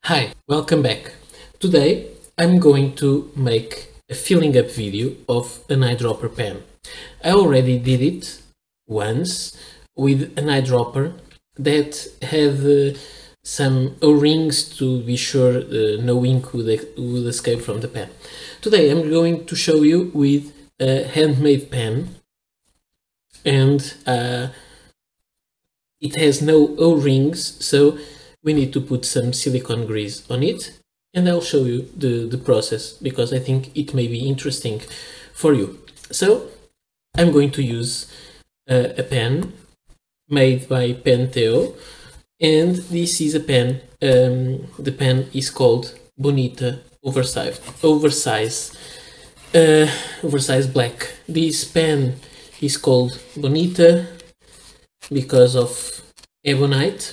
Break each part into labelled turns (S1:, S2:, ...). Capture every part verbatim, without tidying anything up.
S1: Hi, welcome back. Today I'm going to make a filling up video of an eyedropper pen. I already did it once with an eyedropper that had uh, some O-rings to be sure uh, no ink would, would escape from the pen. Today I'm going to show you with a handmade pen, and uh, it has no O-rings, so we need to put some silicone grease on it, and I'll show you the, the process because I think it may be interesting for you. So I'm going to use uh, a pen made by Pentel, and this is a pen, um, the pen is called Bonita Oversize, Oversize, uh, Oversize Black. This pen is called Bonita because of ebonite.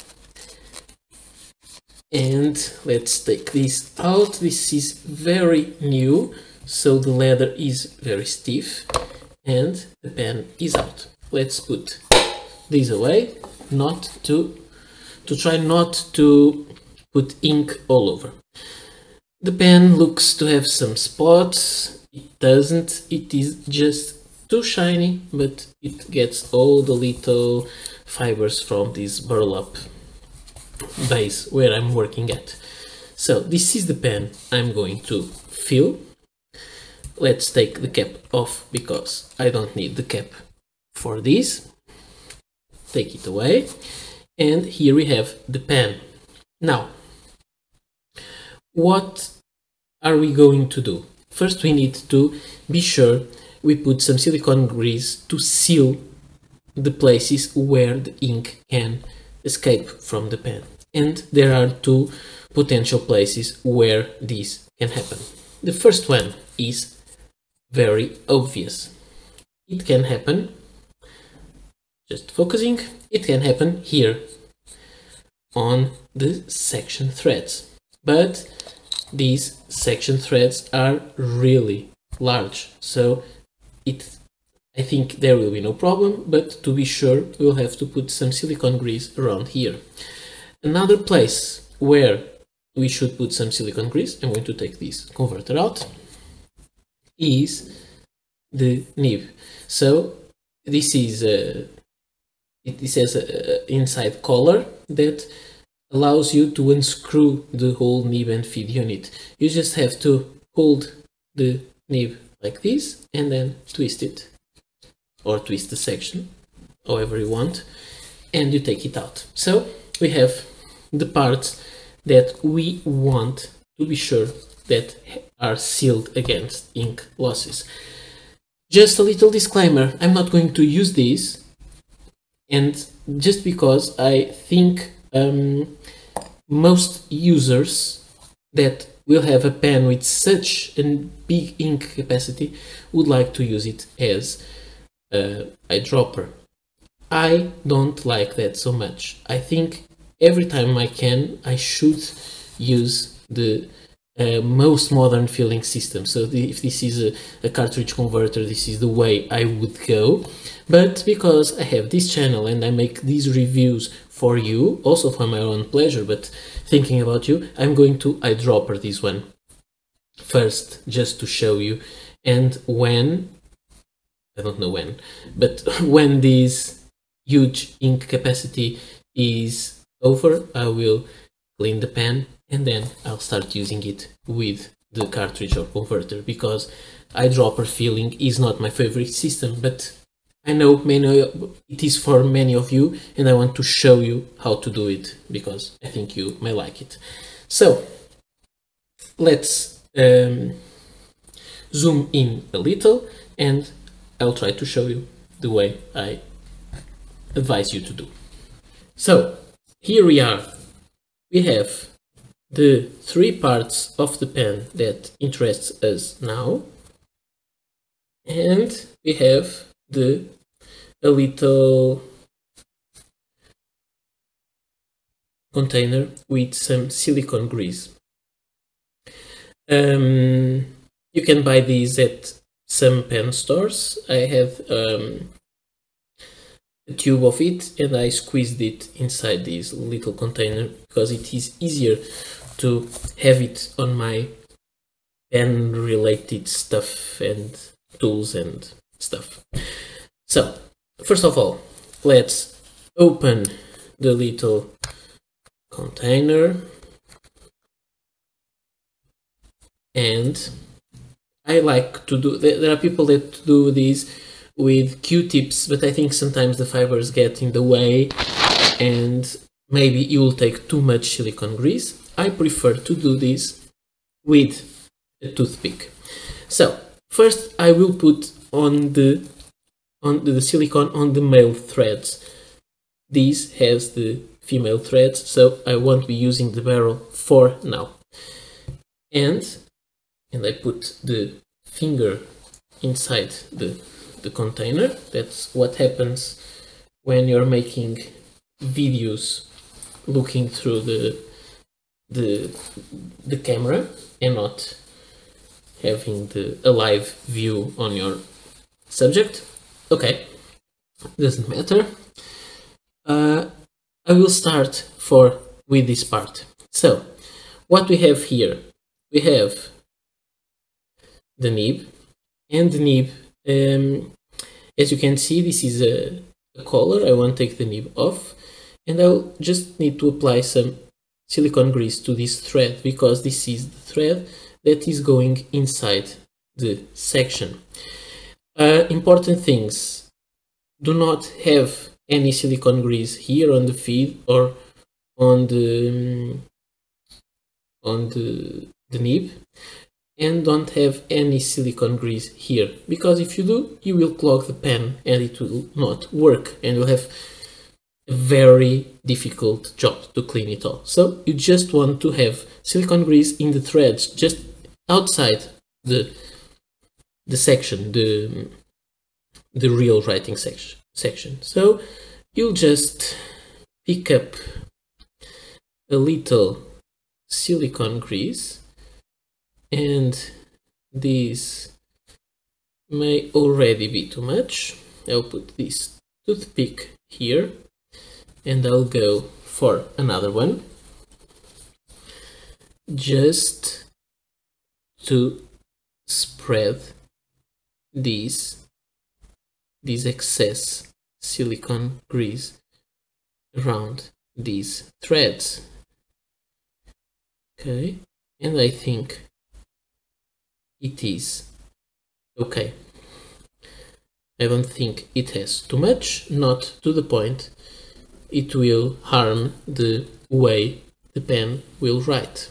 S1: And let's take this out. This is very new, so the leather is very stiff and the pen is out. Let's put this away, not to to try not to put ink all over. The pen looks to have some spots. It doesn't. It is just too shiny, but it gets all the little fibers from this burlap base where I'm working at. So this is the pen I'm going to fill. Let's take the cap off because I don't need the cap for this. Take it away, and here we have the pen. Now, what are we going to do? First, we need to be sure we put some silicone grease to seal the places where the ink can escape from the pen, and there are two potential places where this can happen. The first one is very obvious. It can happen, just focusing, it can happen here on the section threads, but these section threads are really large, so it I think there will be no problem, but to be sure we'll have to put some silicone grease around here. Another place where we should put some silicone grease, I'm going to take this converter out, is the nib. So this is a, it has an inside collar that allows you to unscrew the whole nib and feed unit. You just have to hold the nib like this and then twist it, or twist the section, however you want, and you take it out. So we have the parts that we want to be sure that are sealed against ink losses. Just a little disclaimer, I'm not going to use this, and just because I think um, most users that will have a pen with such a big ink capacity would like to use it as uh, eyedropper. I don't like that so much. I think every time I can, I should use the uh, most modern filling system. So the, if this is a, a cartridge converter, this is the way I would go. But because I have this channel and I make these reviews for you, also for my own pleasure, but thinking about you, I'm going to eyedropper this one first, just to show you. And when, I don't know when, but when this huge ink capacity is over, I will clean the pen and then I'll start using it with the cartridge or converter, because eyedropper filling is not my favorite system, but I know many, it is for many of you, and I want to show you how to do it because I think you may like it. So let's um, zoom in a little and I'll try to show you the way I advise you to do. So here we are. We have the three parts of the pen that interests us now, and we have the a little container with some silicone grease. Um, you can buy these at some pen stores. I have um, a tube of it and I squeezed it inside this little container because it is easier to have it on my pen related stuff and tools and stuff. So first of all, let's open the little container, and I like to do, there are people that do this with Q-tips, but I think sometimes the fibers get in the way and maybe you will take too much silicone grease. I prefer to do this with a toothpick. So first I will put on the on the silicone on the male threads. This has the female threads, so I won't be using the barrel for now. And and I put the finger inside the the container. That's what happens when you're making videos looking through the the the camera and not having the a live view on your subject. Okay, doesn't matter. Uh, I will start for with this part. So what we have here, we have the nib, and the nib, um, as you can see, this is a, a collar. I won't take the nib off, and I'll just need to apply some silicone grease to this thread because this is the thread that is going inside the section. Uh, important things: do not have any silicone grease here on the feed or on the um, on the, the nib, and don't have any silicone grease here, because if you do, you will clog the pen and it will not work and you'll have a very difficult job to clean it all. So you just want to have silicone grease in the threads, just outside the the section, the the real writing section section. So you'll just pick up a little silicone grease, and this may already be too much. I'll put this toothpick here and I'll go for another one just to spread these this excess silicone grease around these threads. Okay, and I think it is okay. I don't think it has too much, not to the point it will harm the way the pen will write.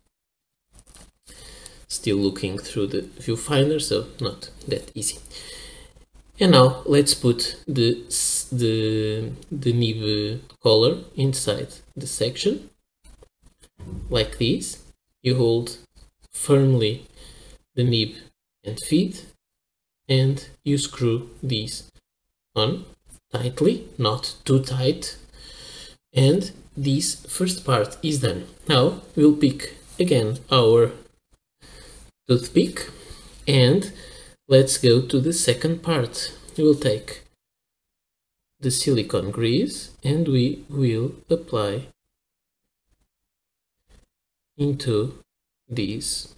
S1: Still looking through the viewfinder, so not that easy. And now let's put the the the nib collar inside the section like this. You hold firmly the nib and feed, and you screw these on tightly, not too tight, and this first part is done. Now we'll pick again our toothpick and let's go to the second part. We will take the silicone grease and we will apply into these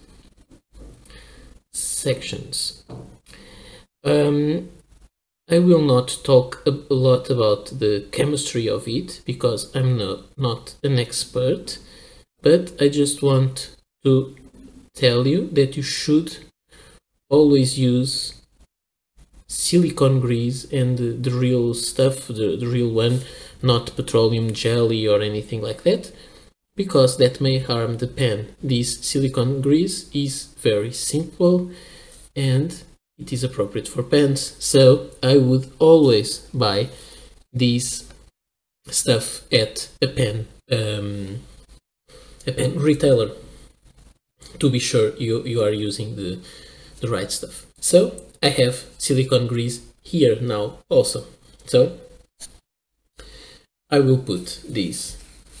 S1: sections. Um, I will not talk a lot about the chemistry of it because I'm no, not an expert, but I just want to tell you that you should always use silicone grease and the, the real stuff, the, the real one, not petroleum jelly or anything like that, because that may harm the pen. This silicone grease is very simple and it is appropriate for pens, so I would always buy this stuff at a pen um, a pen retailer to be sure you, you are using the, the right stuff. So I have silicone grease here now also. So I will put this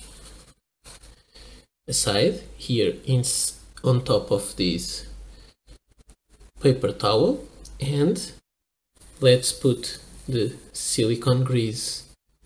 S1: aside here in, on top of this paper towel, and let's put the silicone grease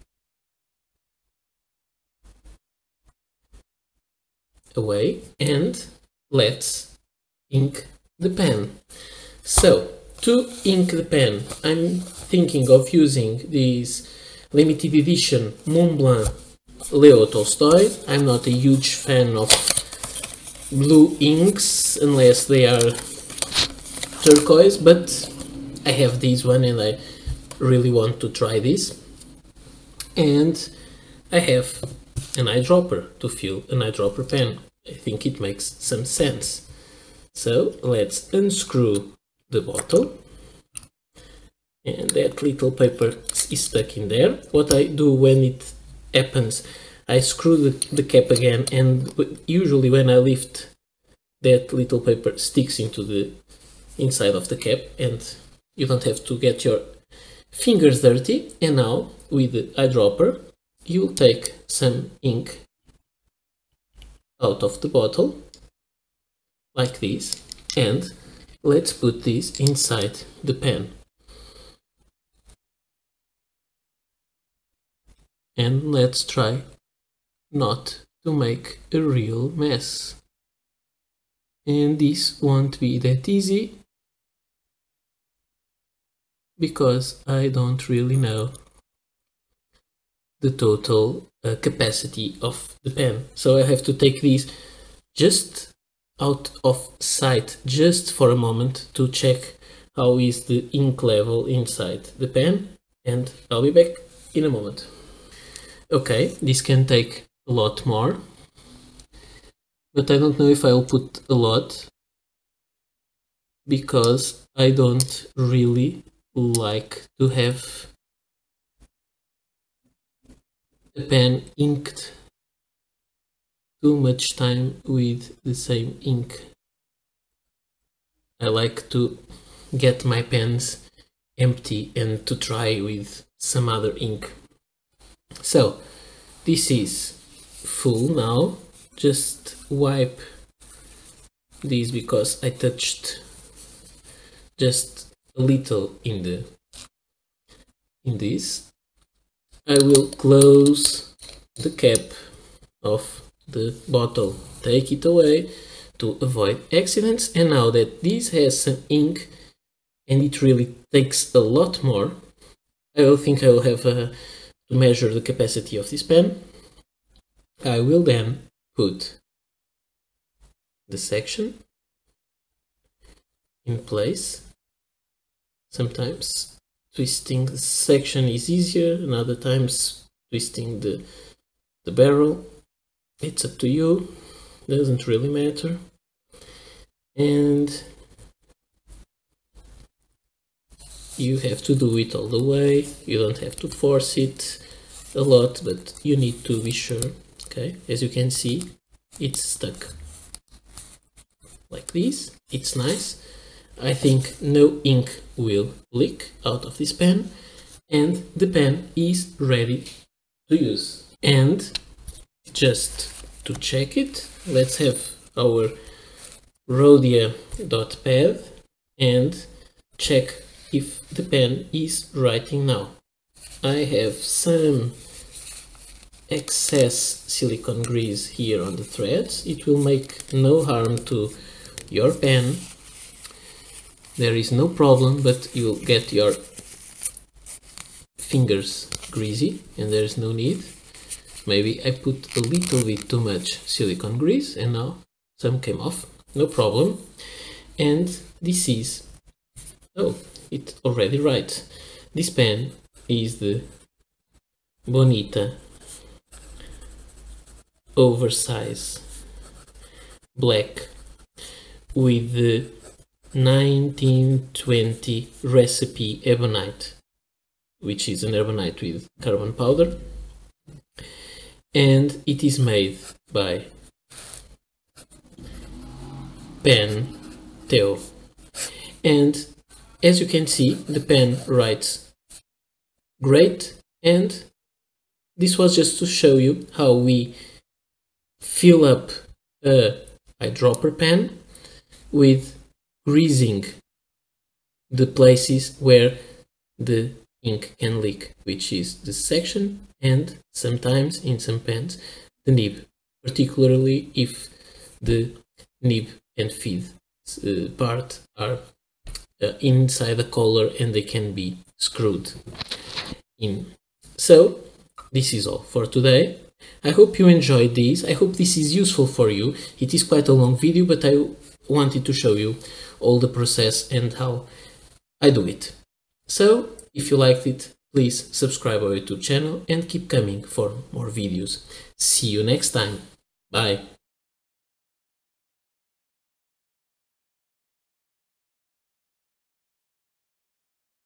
S1: away and let's ink the pen. So to ink the pen, I'm thinking of using this limited edition Montblanc Leo Tolstoy. I'm not a huge fan of blue inks unless they are turquoise, but I have this one and I really want to try this. And I have an eyedropper to fill an eyedropper pen. I think it makes some sense. So let's unscrew the bottle. And that little paper is stuck in there. What I do when it happens, I screw the, the cap again, and usually when I lift, that little paper sticks into the inside of the cap and you don't have to get your fingers dirty. And now with the eyedropper, you'll take some ink out of the bottle like this, and let's put this inside the pen. And let's try not to make a real mess. And this won't be that easy because I don't really know the total uh, capacity of the pen. So I have to take these just out of sight just for a moment to check how is the ink level inside the pen, and I'll be back in a moment. Okay, this can take a lot more, but I don't know if I'll put a lot because I don't really like to have the pen inked too much time with the same ink. I like to get my pens empty and to try with some other ink. So this is full now. Just wipe this because I touched just a little in the in this. I will close the cap of the bottle, take it away to avoid accidents. And now that this has some ink and it really takes a lot more, I will think I will have a, to measure the capacity of this pen. I will then put the section in place. Sometimes twisting the section is easier, and other times twisting the, the barrel. It's up to you, doesn't really matter. And you have to do it all the way. You don't have to force it a lot, but you need to be sure. Okay, as you can see, it's stuck like this. It's nice. I think no ink will leak out of this pen, and the pen is ready to use. And just to check it, let's have our Rhodia dot pad and check if the pen is writing now. I have some excess silicone grease here on the threads. It will make no harm to your pen. There is no problem, but you'll get your fingers greasy and there is no need. Maybe I put a little bit too much silicone grease and now some came off. No problem. And this is, oh, it already right. This pen is the Bonita oversize black with the nineteen twenty recipe ebonite, which is an ebonite with carbon powder, and it is made by Pen Theo. And as you can see, the pen writes great, and this was just to show you how we fill up a eyedropper pen with greasing the places where the ink can leak, which is the section and sometimes in some pens the nib, particularly if the nib and feed uh, part are uh, inside the collar and they can be screwed in. So this is all for today. I hope you enjoyed this. I hope this is useful for you. It is quite a long video, but I wanted to show you all the process and how I do it. So if you liked it, please subscribe our YouTube channel and keep coming for more videos. See you next time. Bye.